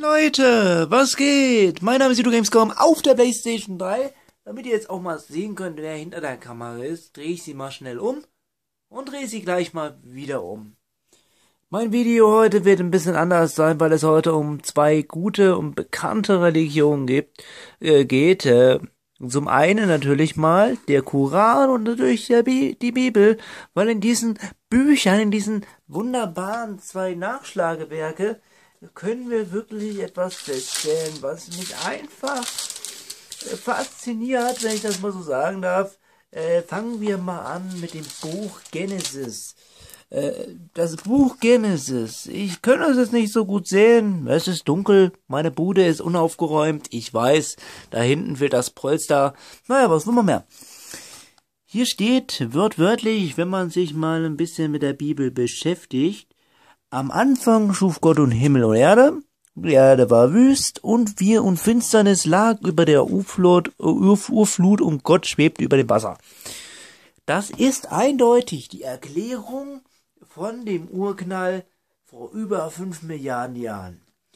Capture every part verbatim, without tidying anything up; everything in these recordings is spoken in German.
Leute, was geht? Mein Name ist Gamescom auf der PlayStation drei. Damit ihr jetzt auch mal sehen könnt, wer hinter der Kamera ist, drehe ich sie mal schnell um und drehe sie gleich mal wieder um. Mein Video heute wird ein bisschen anders sein, weil es heute um zwei gute und bekannte Religionen gibt, äh, geht. Äh, zum einen natürlich mal der Koran und natürlich der Bi die Bibel, weil in diesen Büchern, in diesen wunderbaren zwei Nachschlagewerke, können wir wirklich etwas feststellen, was mich einfach äh, fasziniert, wenn ich das mal so sagen darf. Äh, fangen wir mal an mit dem Buch Genesis. Äh, das Buch Genesis. Ich könnte es jetzt nicht so gut sehen. Es ist dunkel, meine Bude ist unaufgeräumt. Ich weiß, da hinten fehlt das Polster. Naja, was wollen wir mehr? Hier steht wörtwörtlich, wenn man sich mal ein bisschen mit der Bibel beschäftigt: Am Anfang schuf Gott und Himmel und Erde. Die Erde war wüst und wir und Finsternis lag über der Urflut, Ur, Urflut und Gott schwebte über dem Wasser. Das ist eindeutig die Erklärung von dem Urknall vor über fünf Milliarden Jahren.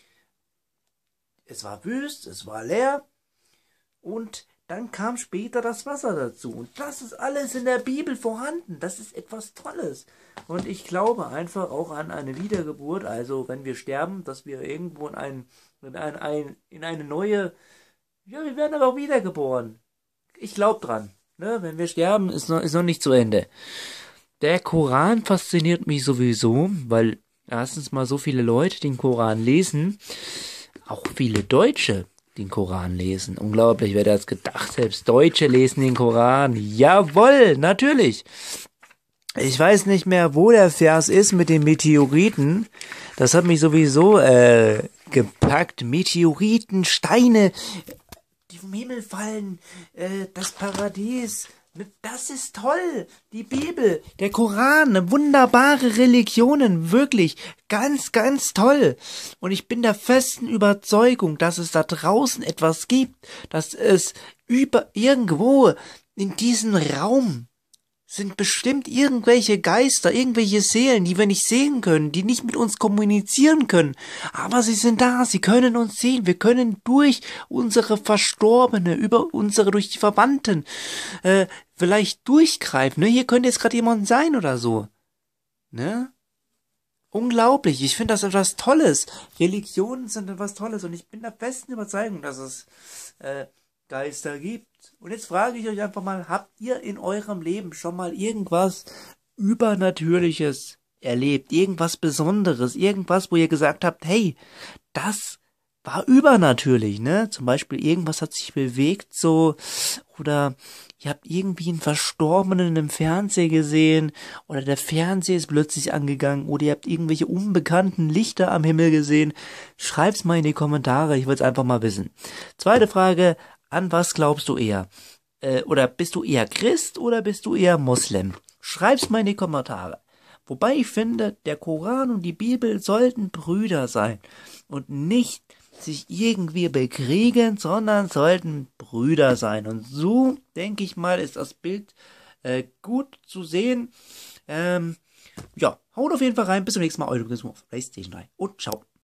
Es war wüst, es war leer und dann kam später das Wasser dazu. Und das ist alles in der Bibel vorhanden. Das ist etwas Tolles. Und ich glaube einfach auch an eine Wiedergeburt. Also wenn wir sterben, dass wir irgendwo in, ein, in, ein, ein, in eine neue... Ja, wir werden aber auch wiedergeboren. Ich glaube dran. Ne? Wenn wir sterben, ist noch, ist noch nicht zu Ende. Der Koran fasziniert mich sowieso, weil erstens mal so viele Leute den Koran lesen. Auch viele Deutsche den Koran lesen. Unglaublich, wer das gedacht, selbst Deutsche lesen den Koran. Jawohl, natürlich. Ich weiß nicht mehr, wo der Vers ist mit den Meteoriten. Das hat mich sowieso äh, gepackt. Meteoriten, Steine, die vom Himmel fallen, äh, das Paradies. Das ist toll. Die Bibel, der Koran, eine wunderbare Religionen, wirklich ganz, ganz toll. Und ich bin der festen Überzeugung, dass es da draußen etwas gibt, dass es über irgendwo in diesem Raum sind bestimmt irgendwelche Geister, irgendwelche Seelen, die wir nicht sehen können, die nicht mit uns kommunizieren können. Aber sie sind da, sie können uns sehen. Wir können durch unsere Verstorbene, über unsere, durch die Verwandten, äh, vielleicht durchgreifen. Ne? Hier könnte jetzt gerade jemand sein oder so. Ne? Unglaublich. Ich finde das etwas Tolles. Religionen sind etwas Tolles und ich bin der festen Überzeugung, dass es äh, Geister gibt. Und jetzt frage ich euch einfach mal, habt ihr in eurem Leben schon mal irgendwas Übernatürliches erlebt? Irgendwas Besonderes? Irgendwas, wo ihr gesagt habt, hey, das war übernatürlich, ne? Zum Beispiel irgendwas hat sich bewegt, so, oder ihr habt irgendwie einen Verstorbenen im Fernsehen gesehen, oder der Fernseher ist plötzlich angegangen, oder ihr habt irgendwelche unbekannten Lichter am Himmel gesehen. Schreibt's mal in die Kommentare, ich will's einfach mal wissen. Zweite Frage: An was glaubst du eher? Äh, oder bist du eher Christ oder bist du eher Moslem? Schreib's mal in die Kommentare. Wobei ich finde, der Koran und die Bibel sollten Brüder sein und nicht sich irgendwie bekriegen, sondern sollten Brüder sein. Und so, denke ich mal, ist das Bild äh, gut zu sehen. Ähm, ja, haut auf jeden Fall rein. Bis zum nächsten Mal. Eure PlayStation drei und ciao.